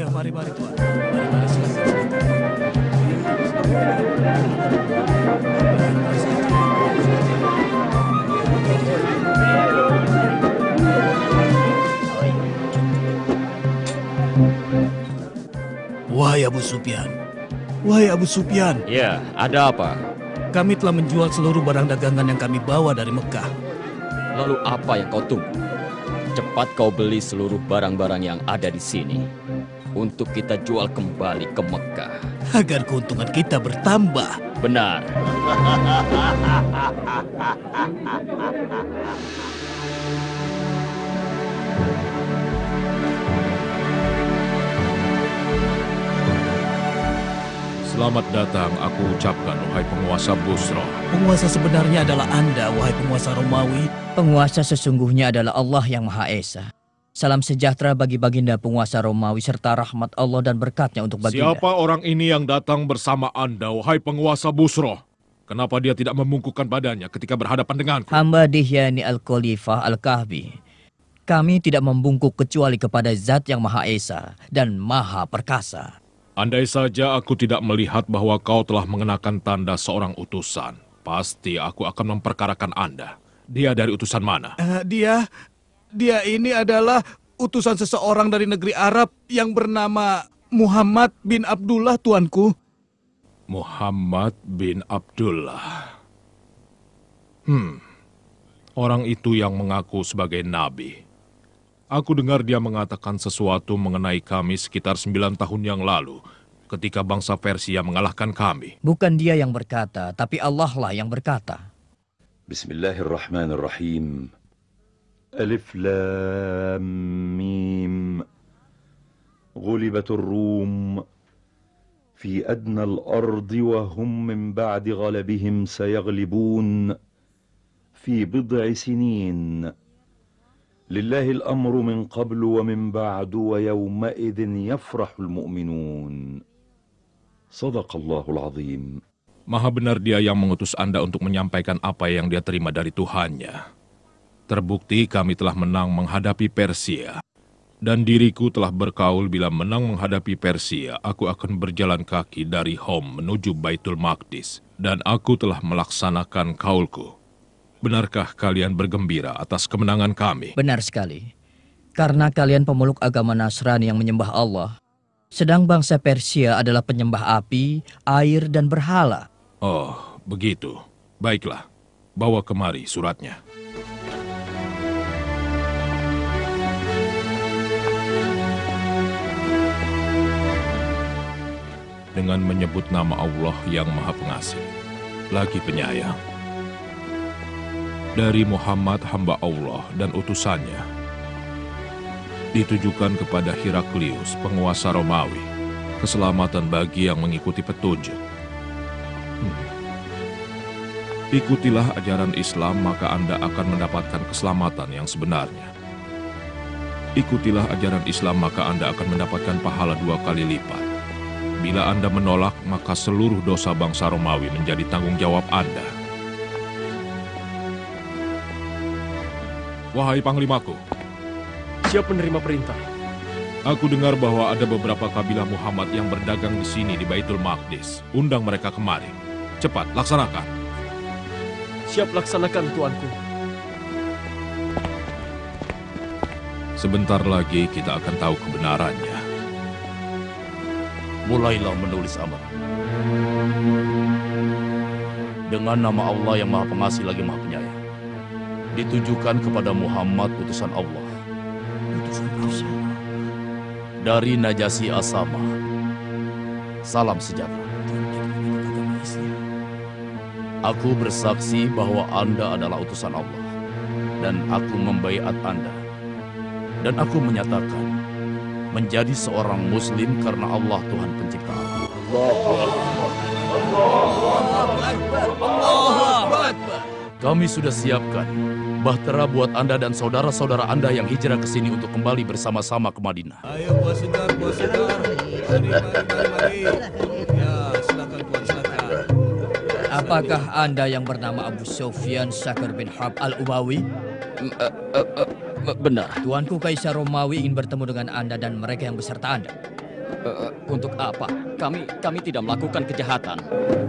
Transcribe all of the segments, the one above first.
mari Tuan. Mari silakan. Wahai Abu Sufyan. Wahai Abu Sufyan. Ya, ada apa? Kami telah menjual seluruh barang dagangan yang kami bawa dari Mekah. Lalu apa yang kau tunggu? Cepat kau beli seluruh barang-barang yang ada di sini untuk kita jual kembali ke Mekah. Agar keuntungan kita bertambah. Benar. Selamat datang, aku ucapkan, wahai penguasa Busra. Penguasa sebenarnya adalah Anda, wahai penguasa Romawi. Penguasa sesungguhnya adalah Allah yang Maha Esa. Salam sejahtera bagi baginda penguasa Romawi serta rahmat Allah dan berkatnya untuk baginda. Siapa orang ini yang datang bersama Anda, wahai penguasa Busra? Kenapa dia tidak membungkukkan badannya ketika berhadapan denganku? Hamba Dihyani Al-Khalifah Al-Kahfi. Kami tidak membungkuk kecuali kepada Zat yang Maha Esa dan Maha Perkasa. Andai saja aku tidak melihat bahwa kau telah mengenakan tanda seorang utusan, pasti aku akan memperkarakan Anda. Dia dari utusan mana? Dia ini adalah utusan seseorang dari negeri Arab yang bernama Muhammad bin Abdullah, tuanku. Muhammad bin Abdullah. Orang itu yang mengaku sebagai nabi. Aku dengar dia mengatakan sesuatu mengenai kami sekitar 9 tahun yang lalu, ketika bangsa Persia mengalahkan kami. Bukan dia yang berkata, tapi Allah lah yang berkata. Bismillahirrahmanirrahim. Alif Lam Mim. Ghulibatur Rum. Fi adna al-ardi wa hum min ba'di ghalabihim sayaglibun. Fi bid'i sinin. لله الأمر من قبل ومن بعد ويومئذ يفرح المؤمنون صدق الله العظيم. Maha benar dia yang mengutus Anda untuk menyampaikan apa yang dia terima dari Tuhannya. Terbukti kami telah menang menghadapi Persia. Dan diriku telah berkaul bila menang menghadapi Persia, aku akan berjalan kaki dari Hom menuju Baitul Maqdis. Dan aku telah melaksanakan kaulku. Benarkah kalian bergembira atas kemenangan kami? Benar sekali. Karena kalian pemeluk agama Nasrani yang menyembah Allah. Sedang bangsa Persia adalah penyembah api, air, dan berhala. Oh, begitu. Baiklah, bawa kemari suratnya. Dengan menyebut nama Allah yang Maha Pengasih, lagi penyayang. Dari Muhammad hamba Allah dan utusannya, ditujukan kepada Heraklius, penguasa Romawi, keselamatan bagi yang mengikuti petunjuk. Ikutilah ajaran Islam, maka Anda akan mendapatkan keselamatan yang sebenarnya. Ikutilah ajaran Islam, maka Anda akan mendapatkan pahala 2 kali lipat. Bila Anda menolak, maka seluruh dosa bangsa Romawi menjadi tanggung jawab Anda. Wahai Panglimaku, siap menerima perintah. Aku dengar bahwa ada beberapa kabilah Muhammad yang berdagang di sini di Baitul Maqdis. Undang mereka kemari. Cepat, laksanakan. Siap laksanakan, tuanku. Sebentar lagi kita akan tahu kebenarannya. Mulailah menulis amar. Dengan nama Allah yang Maha Pengasih lagi Maha Penyayang. Ditujukan kepada Muhammad utusan Allah. Dari Najasyi As-Samah. Salam sejahtera. Aku bersaksi bahwa Anda adalah utusan Allah. Dan aku membaiat Anda. Dan aku menyatakan menjadi seorang Muslim karena Allah Tuhan Pencipta alam. Kami sudah siapkan bahtera buat Anda dan saudara-saudara Anda yang hijrah ke sini untuk kembali bersama-sama ke Madinah. Ayo buat segar. Mari. Ya, silakan Tuan, silakan. Apakah Anda yang bernama Abu Sufyan Syakir bin Harb Al-Umawi? Benar. Tuanku Kaisar Romawi ingin bertemu dengan Anda dan mereka yang beserta Anda. Untuk apa? Kami tidak melakukan kejahatan.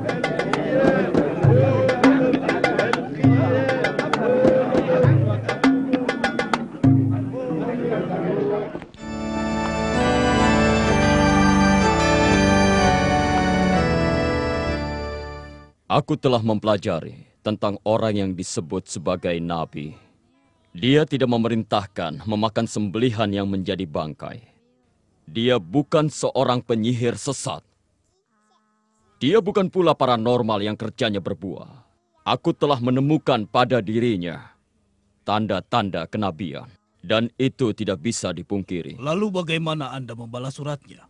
Aku telah mempelajari tentang orang yang disebut sebagai nabi. Dia tidak memerintahkan memakan sembelihan yang menjadi bangkai. Dia bukan seorang penyihir sesat. Dia bukan pula paranormal yang kerjanya berbuah. Aku telah menemukan pada dirinya tanda-tanda kenabian. Dan itu tidak bisa dipungkiri. Lalu bagaimana Anda membalas suratnya?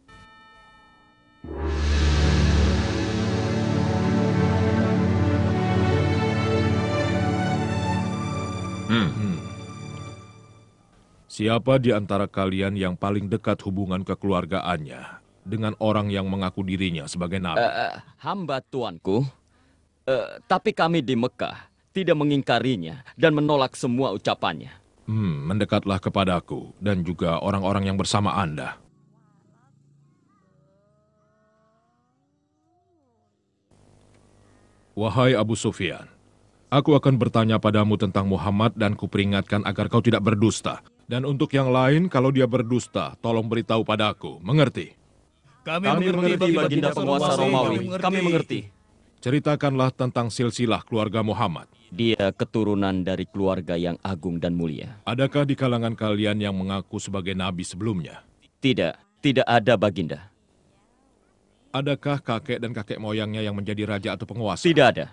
Siapa di antara kalian yang paling dekat hubungan kekeluargaannya dengan orang yang mengaku dirinya sebagai nabi? Hamba tuanku, tapi kami di Mekah tidak mengingkarinya dan menolak semua ucapannya. Mendekatlah kepadaku dan juga orang-orang yang bersama Anda. Wahai Abu Sufyan, aku akan bertanya padamu tentang Muhammad dan kuperingatkan agar kau tidak berdusta. Dan untuk yang lain, kalau dia berdusta, tolong beritahu padaku. Mengerti? Kami mengerti, Baginda penguasa Romawi. Kami mengerti. Ceritakanlah tentang silsilah keluarga Muhammad. Dia keturunan dari keluarga yang agung dan mulia. Adakah di kalangan kalian yang mengaku sebagai nabi sebelumnya? Tidak ada, Baginda. Adakah kakek dan kakek moyangnya yang menjadi raja atau penguasa? Tidak ada.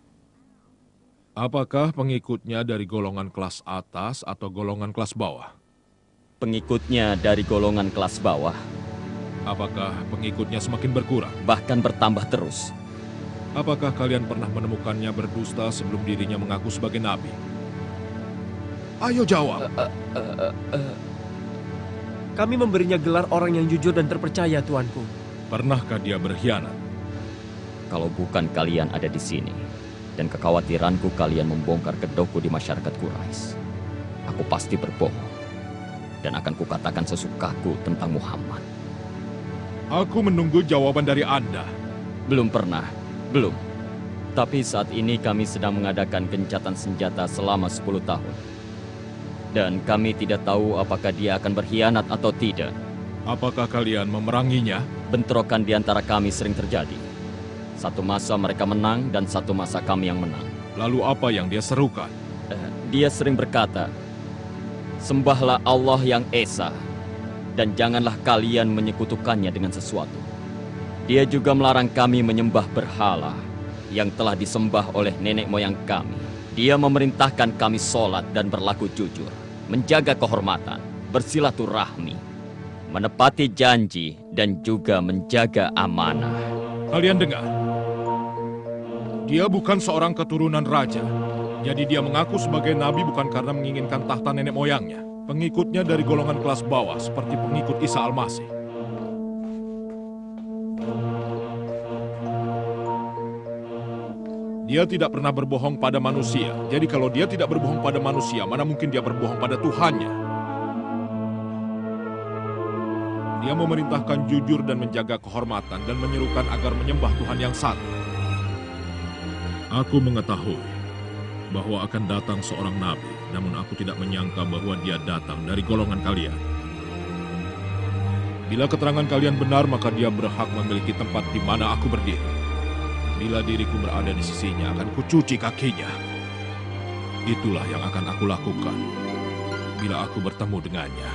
Apakah pengikutnya dari golongan kelas atas atau golongan kelas bawah? Pengikutnya dari golongan kelas bawah. Apakah pengikutnya semakin berkurang? Bahkan bertambah terus. Apakah kalian pernah menemukannya berdusta sebelum dirinya mengaku sebagai nabi? Ayo jawab. Kami memberinya gelar orang yang jujur dan terpercaya, tuanku. Pernahkah dia berkhianat? Kalau bukan kalian ada di sini, dan kekhawatiranku kalian membongkar kedokku di masyarakat Quraisy, aku pasti berbohong. Dan akan kukatakan sesukaku tentang Muhammad. Aku menunggu jawaban dari Anda. Belum pernah. Belum. Tapi saat ini kami sedang mengadakan gencatan senjata selama 10 tahun. Dan kami tidak tahu apakah dia akan berkhianat atau tidak. Apakah kalian memeranginya? Bentrokan di antara kami sering terjadi. Satu masa mereka menang dan satu masa kami yang menang. Lalu apa yang dia serukan? Dia sering berkata, "Sembahlah Allah yang Esa, dan janganlah kalian menyekutukannya dengan sesuatu." Dia juga melarang kami menyembah berhala yang telah disembah oleh nenek moyang kami. Dia memerintahkan kami sholat dan berlaku jujur, menjaga kehormatan, bersilaturahmi, menepati janji, dan juga menjaga amanah. Kalian dengar? Dia bukan seorang keturunan raja. Jadi dia mengaku sebagai nabi bukan karena menginginkan tahta nenek moyangnya. Pengikutnya dari golongan kelas bawah seperti pengikut Isa Al-Masih. Dia tidak pernah berbohong pada manusia. Jadi kalau dia tidak berbohong pada manusia, mana mungkin dia berbohong pada Tuhannya? Dia memerintahkan jujur dan menjaga kehormatan dan menyerukan agar menyembah Tuhan yang satu. Aku mengetahui bahwa akan datang seorang nabi, namun aku tidak menyangka bahwa dia datang dari golongan kalian. Bila keterangan kalian benar, maka dia berhak memiliki tempat di mana aku berdiri. Bila diriku berada di sisinya, akan kucuci kakinya. Itulah yang akan aku lakukan bila aku bertemu dengannya.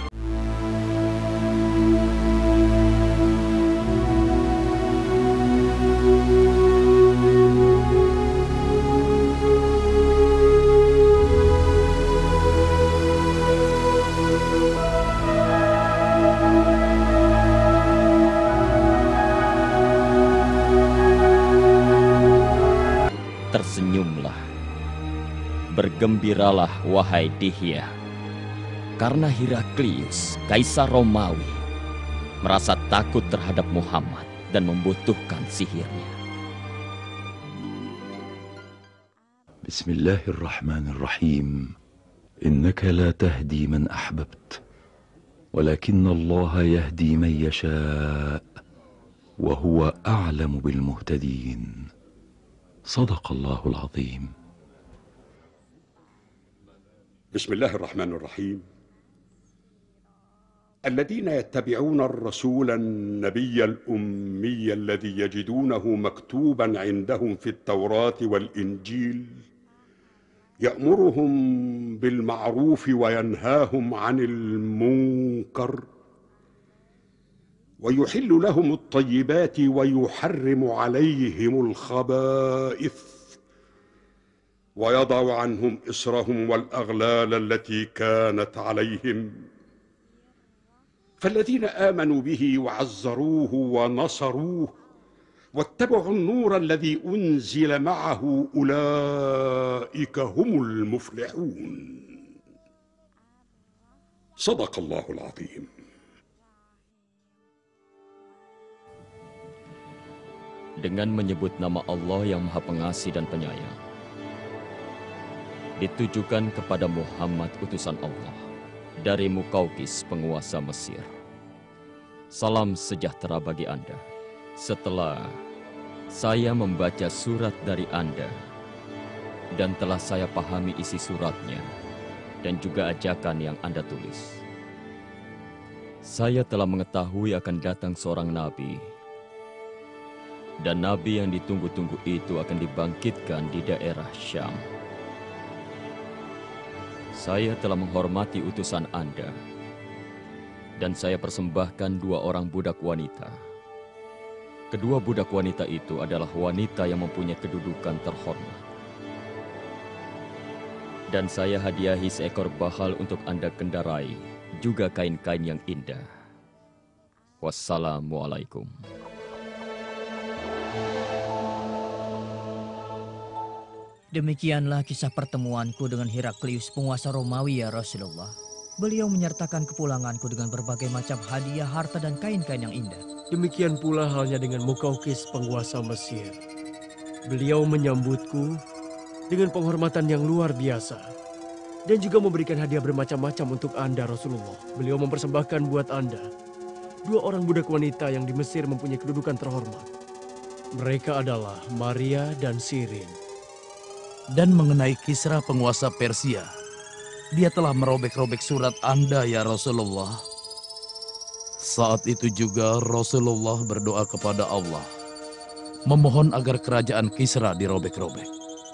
Tersenyumlah, bergembiralah wahai Dihya, karena Heraklius, Kaisar Romawi, merasa takut terhadap Muhammad dan membutuhkan sihirnya. Bismillahirrahmanirrahim. Innaka la tahdi man ahbabt, ولكن الله يهدي من يشاء وهو أعلم بالمهتدين. صدق الله العظيم. بسم الله الرحمن الرحيم. الذين يتبعون الرسول النبي الأمي الذي يجدونه مكتوبا عندهم في التوراة والإنجيل يأمرهم بالمعروف وينهاهم عن المنكر ويحل لهم الطيبات ويحرم عليهم الخبائث ويضع عنهم إصرهم والأغلال التي كانت عليهم. فالذين آمنوا به وعزروه ونصروه واتبعوا النور الذي أنزل معه أولئك هم المفلحون. صدق الله العظيم. Dengan menyebut nama Allah yang Maha Pengasih dan Penyayang, ditujukan kepada Muhammad utusan Allah dari Mukaukis penguasa Mesir. Salam sejahtera bagi Anda. Setelah saya membaca surat dari Anda dan telah saya pahami isi suratnya dan juga ajakan yang Anda tulis, saya telah mengetahui akan datang seorang nabi, dan nabi yang ditunggu-tunggu itu akan dibangkitkan di daerah Syam. Saya telah menghormati utusan Anda, dan saya persembahkan 2 orang budak wanita. Kedua budak wanita itu adalah wanita yang mempunyai kedudukan terhormat. Dan saya hadiahi seekor bahal untuk Anda kendarai, juga kain-kain yang indah. Wassalamualaikum. Demikianlah kisah pertemuanku dengan Heraklius, penguasa Romawi, ya Rasulullah. Beliau menyertakan kepulanganku dengan berbagai macam hadiah, harta, dan kain-kain yang indah. Demikian pula halnya dengan Mukaukis, penguasa Mesir. Beliau menyambutku dengan penghormatan yang luar biasa dan juga memberikan hadiah bermacam-macam untuk Anda, Rasulullah. Beliau mempersembahkan buat Anda 2 orang budak wanita yang di Mesir mempunyai kedudukan terhormat. Mereka adalah Maria dan Sirin. Dan mengenai Kisra penguasa Persia, dia telah merobek-robek surat Anda, ya Rasulullah. Saat itu juga Rasulullah berdoa kepada Allah, memohon agar kerajaan Kisra dirobek-robek.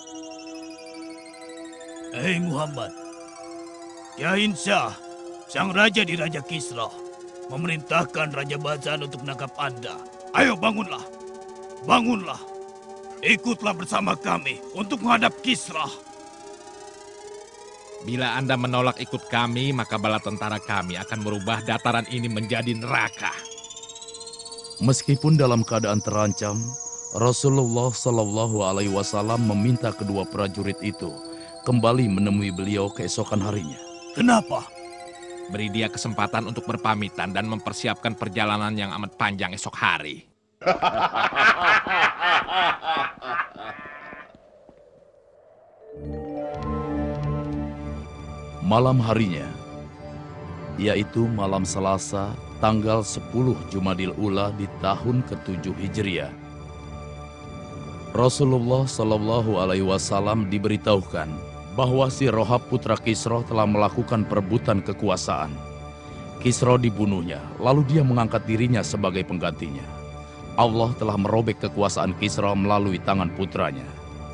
Hei Muhammad, Yain Shah, sang raja di Raja Kisra, memerintahkan Raja Badzan untuk menangkap Anda. Ayo bangunlah, bangunlah. Ikutlah bersama kami untuk menghadap Kisra. Bila Anda menolak ikut kami, maka bala tentara kami akan merubah dataran ini menjadi neraka. Meskipun dalam keadaan terancam, Rasulullah Shallallahu Alaihi Wasallam meminta kedua prajurit itu kembali menemui beliau keesokan harinya. Kenapa? Beri dia kesempatan untuk berpamitan dan mempersiapkan perjalanan yang amat panjang esok hari. Malam harinya, yaitu malam Selasa, tanggal 10 Jumadil Ula di tahun ke-7 Hijriah, Rasulullah Shallallahu Alaihi Wasallam diberitahukan bahwa si Rohab putra Kisra telah melakukan perebutan kekuasaan. Kisra dibunuhnya, lalu dia mengangkat dirinya sebagai penggantinya. Allah telah merobek kekuasaan Kisra melalui tangan putranya.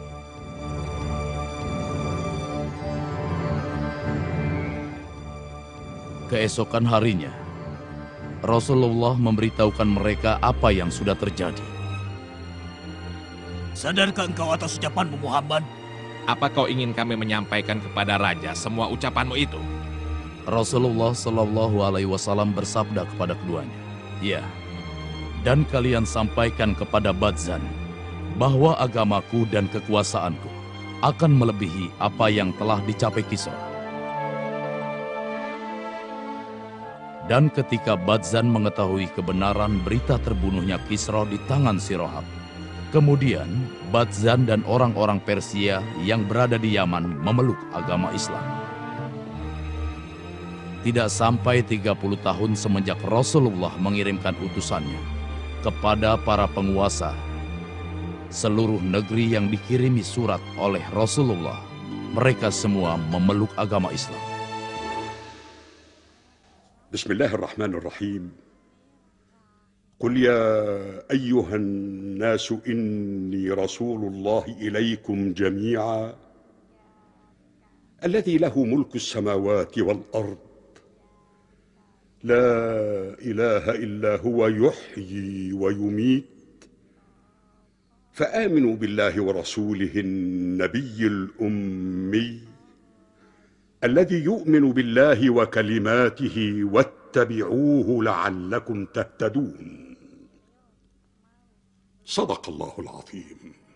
Keesokan harinya, Rasulullah memberitahukan mereka apa yang sudah terjadi. Sadarkah engkau atas ucapanmu, Muhammad? Apa kau ingin kami menyampaikan kepada raja semua ucapanmu itu? Rasulullah Shallallahu Alaihi Wasallam bersabda kepada keduanya, "Ya, dan kalian sampaikan kepada Badzan bahwa agamaku dan kekuasaanku akan melebihi apa yang telah dicapai Kisra." Dan ketika Badzan mengetahui kebenaran berita terbunuhnya Kisra di tangan si Rohab, kemudian Badzan dan orang-orang Persia yang berada di Yaman memeluk agama Islam. Tidak sampai 30 tahun semenjak Rasulullah mengirimkan utusannya kepada para penguasa seluruh negeri yang dikirimi surat oleh Rasulullah, mereka semua memeluk agama Islam. Bismillahirrahmanirrahim. Qul ya ayyuhan nasu inni rasulullah ilaikum jami'a alladhi lahu mulku as-samawati wal ard la ilaha illa huwa yuhyi wa yumit فآمنوا بالله ورسوله النبي الأمي الذي يؤمن بالله وكلماته واتبعوه لعلكم تهتدون صدق الله العظيم.